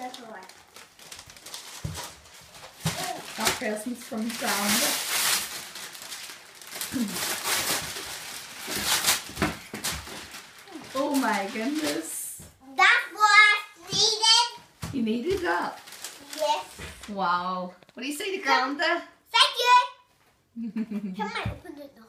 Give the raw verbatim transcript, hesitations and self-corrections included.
away. Got presents from Granda. Oh my goodness. That's what I needed. You needed that? Yes. Wow. What do you say to Granda? Thank you. Can I open it now?